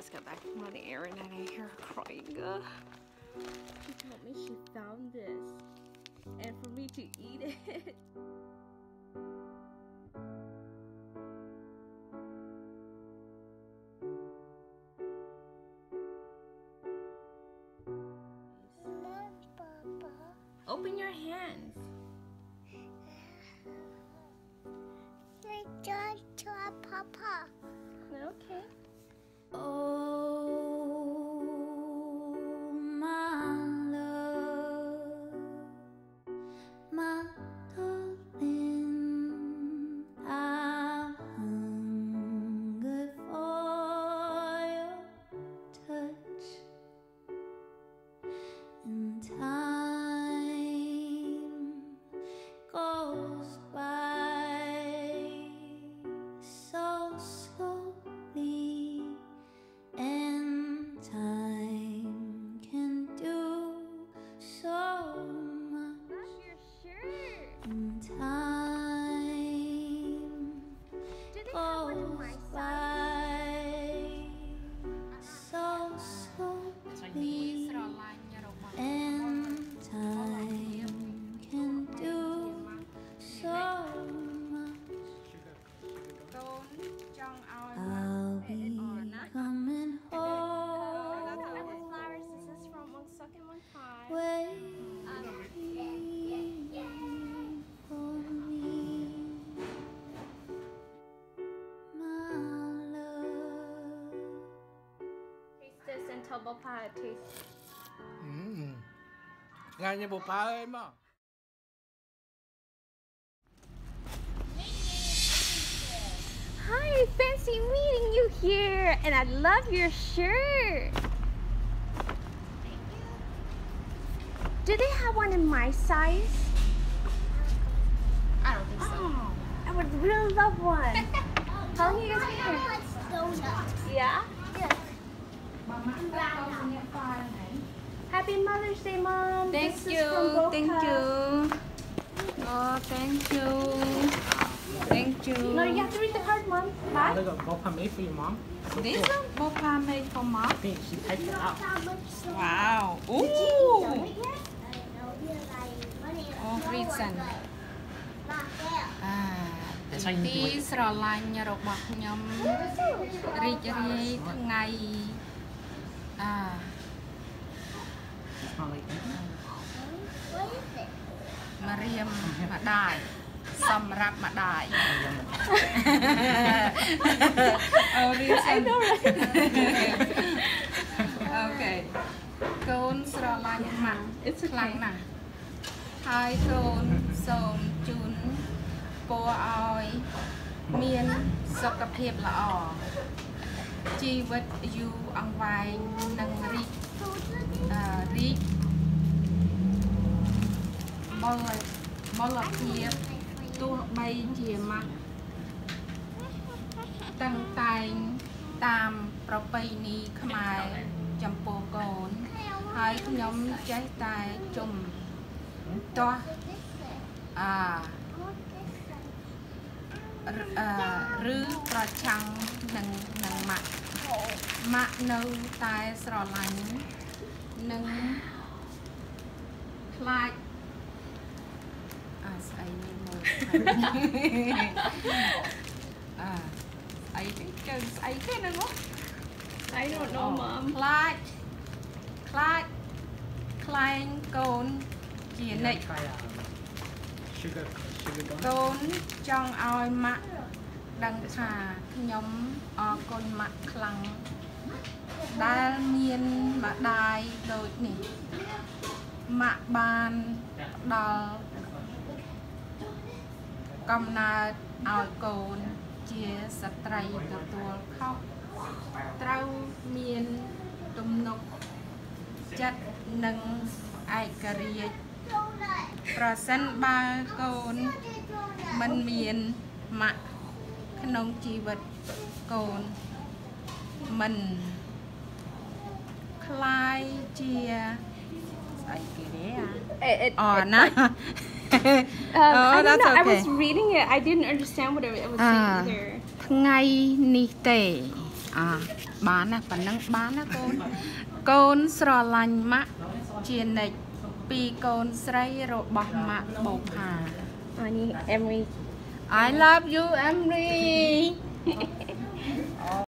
just got back from running errand and I hear her crying. She told me she found this and for me to eat it. Open your hands. Papa. Okay. Oh, my love, my darling, I hunger for your touch, and time goes by so slowly, and time can do so much. That's your shirt. And time goes by so slowly, and time can do so much. I'll be coming home Flowers. This is from One Second One Time. waiting for me, my love. Taste this and tell Bopa it tastes. Ngon như Bopa ơi mà. Hi, fancy meeting you here, and I love your shirt. Do they have one in my size? I don't think so. Oh, I would really love one. How long you guys been here? Yeah? Happy Mother's Day, Mom. Thank This is you. from Bopa. Thank you. Oh, thank you. Thank you. No, you have to read the card, Mom. Bye. Look at Bopa made for you, Mom. This one Bopa made for mom. I think she typed it out. Wow. Ooh. Oh, reason. ទីស្រឡាញ់របស់ខ្ញុំរីករាយថ្ងៃមករៀមម្ដាយសម្រាប់ម្ដាយ Oh, reason. Okay. កូនស្រឡាញ់ម៉ាក់ It's ខ្លាំង okay. ណាស់ហើយកូនសូមជូនពរឲ្យមានសុខភាពល្អជីវិតយូរអង្វែងនិងរីកមលភាពទោះបីជាម៉ាក់តឹងតែងតាមប្រពៃណីខ្មែរចំពោះកូនហើយខ្ញុំចេះតែជុំទាស់ឬប្រឆាំងនឹងម៉ាក់នៅតែស្រឡាញ់និងខ្លាចស្អីនេះមើលស្អីទេគឺស្អីទេណាមក I don't know, Mom. ខ្លាចខ្លែងកូនជានិច្ច Sugar កូនចង់ឲ្យម៉ាក់ដឹងថាខ្ញុំអរគុណម៉ាក់ខ្លាំងដែលមានម្ដាយដូចនេះម៉ាក់បានផ្ដល់កំណើតឲ្យកូនជាស្ត្រីទទួលខុសត្រូវមានទំនុកចិត្តនិងឯករាជ្យប្រសិនបើកូនមិនមានម៉ាក់ក្នុងជីវិតកូនមិនคล้ายជាស្អីគេទេអូណា I don't know. I was reading it. I didn't understand what it was saying either. ថ្ងៃនេះទេ bán nè phần nâng bán nè con sò lành mạ chiên nịch pi con sấy rồi bọc mạ Bopa Annie, Emery. I love you Emery